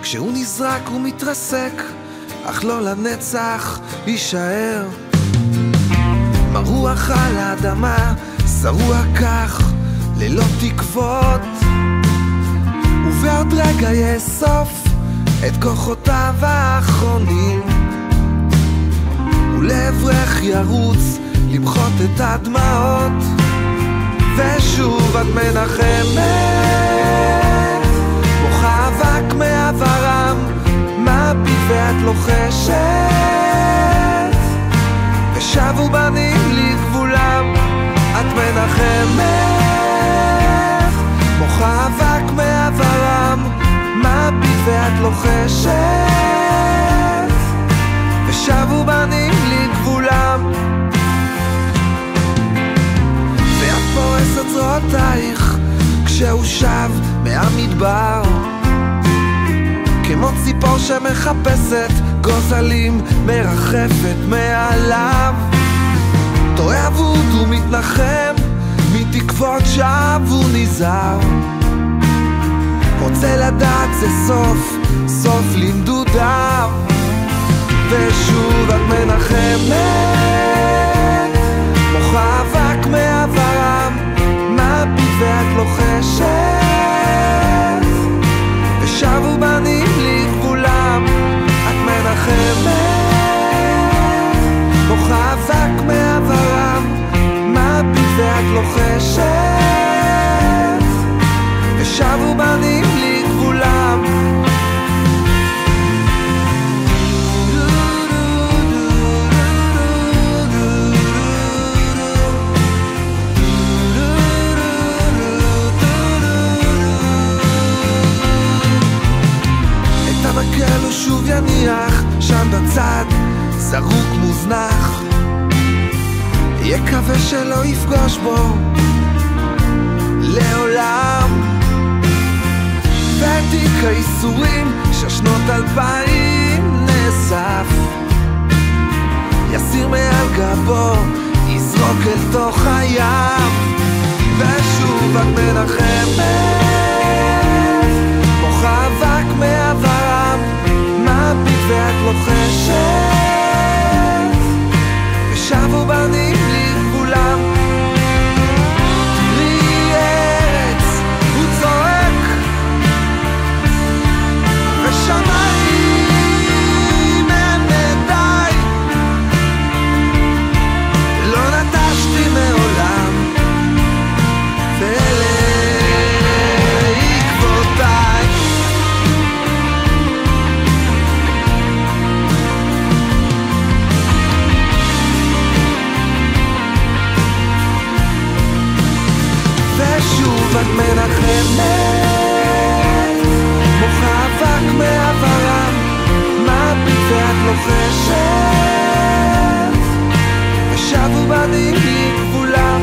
כשהוא נזרק הוא מתרסק, אך לא לנצח יישאר. מרוח על האדמה, שרוע כך, ללא תקוות, ובעוד רגע יאסוף את כוחותיו האחרונים, ולעברך ירוץ למחות את הדמעות, ושוב את מנחמת, בוכה אבק מעברם, מביט ואת לוחשת, ושבו בנים לגבולם. את מנחמת, בוכה אבק מעברם, מביט ואת לוחשת, ושבו בנים לגבולם. ואת פורסת זרועותייך כשהוא שב מהמדבר, כמו ציפור שמחפשת גוזלים, מרחפת מעליו. טועה אבוד ומתנחם מתקוות שווא ונזהר, רוצה לדעת זה סוף, סוף לנדודיו. ושוב את מנחמת, בוכה אבק מעברם, מביט ואת לוחשת, ושבו בנים לגבולם. את מנחמת, בוכה אבק מעברם, מביט ואת לוחשת, ושבו בנים לגבולם. את המקל הוא שוב יניח שם בצד, זרוק מוזנח, יקווה שלא יפגוש בו לעולם. ותיק האיסורים של שנות 2000 נאסף, יסיר מעל גבו, יזרוק אל תוך הים. ושוב את מנחמת, בוכה אבק מעברם, מביט ואת לוחשת, ושבו בנים לגבולם. תראי ארץ, הוא צועק, ושמיים אין די, לא נטשתי מעולם, ואלה עקבותיי. ושוב את מנחמת, בוכה אבק מעברם, מביט ואת לוחשת, ושבו בנים לגבולם.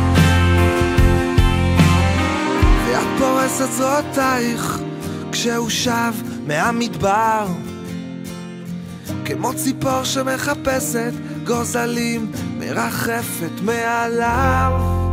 ואת פורסת זרועותייך כשהוא שב מהמדבר, כמו ציפור שמחפשת גוזלים, מרחפת מעליו.